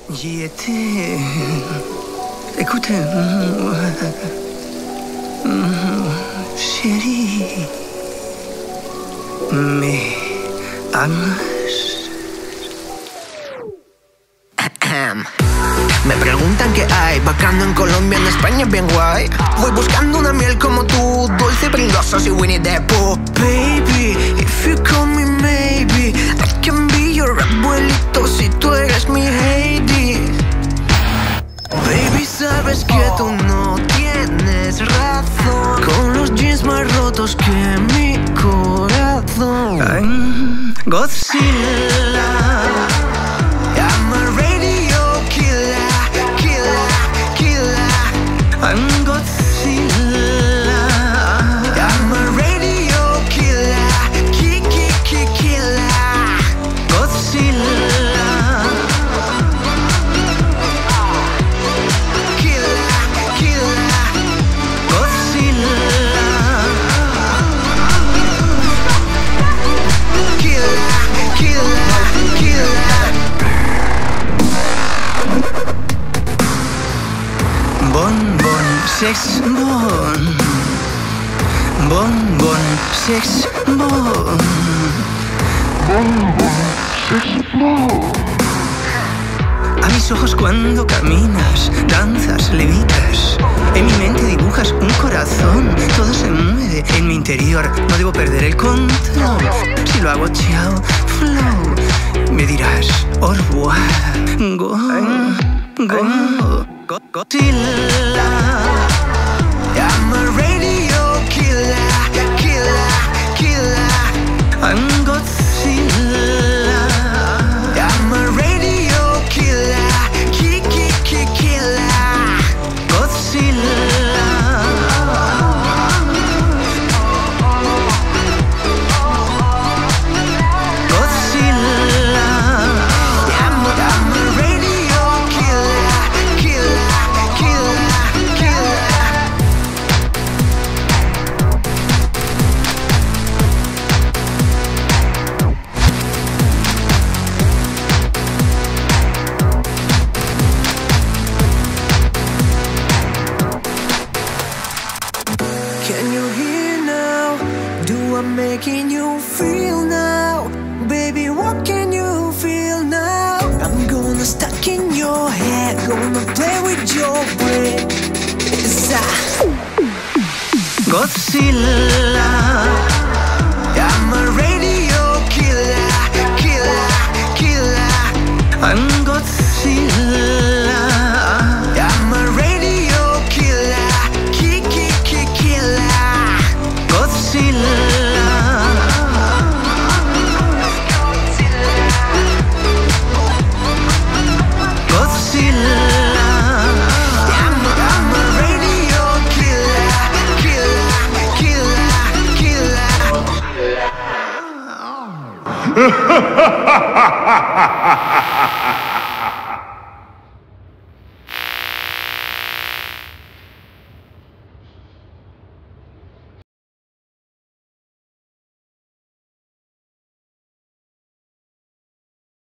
J'étais... Écoute, chérie, me amas. Me preguntan qué hay, bacano en Colombia, en España es bien guay. Voy buscando una miel como tú, dulce, brilloso, soy Winnie the Pooh. Baby, if you call me maybe, I can be your abuelito si tú eres mi Heidi. Baby, sabes que tú no tienes razón, con los jeans más rotos que mi corazón. I'm Godzilla. I'm a radio killer, killer, killer. I'm Godzilla. I'm a radio killer, killer. Godzilla. Killer, killer. Godzilla. Killer, killer, killer. Bon, sex, bon. Bon, sex, bon. A mis ojos cuando caminas, danzas, levitas. En mi mente dibujas un corazón, todo se mueve en mi interior. No debo perder el control. Si lo hago chao, flow, me dirás au revoir. Godzilla. I'm a radio killer, killer, killer. I'm Godzilla. I'm a radio killer, killer. Godzilla. Godzilla. I'm a radio killer, killer, killer. Can you hear now? Do I'm making you feel now? Baby, what can you feel now? I'm gonna stuck in your head, gonna play with your brain. Godzilla. I'm a radio killer, killer, killer. I'm Godzilla. I'm a radio killer, killer. Godzilla. Godzilla. I'm a radio killer, killer.